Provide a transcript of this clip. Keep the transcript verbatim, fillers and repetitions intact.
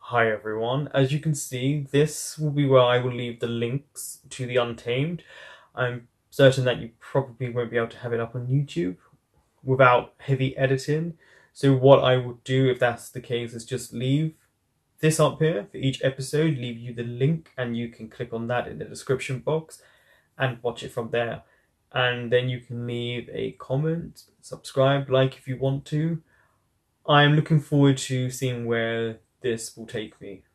Hi everyone, as you can see, this will be where I will leave the links to the Untamed. I'm certain that you probably won't be able to have it up on YouTube without heavy editing. So what I will do if that's the case is just leave this up here for each episode, leave you the link, and you can click on that in the description box and watch it from there. And then you can leave a comment, subscribe, like if you want to. I'm looking forward to seeing where this will take me.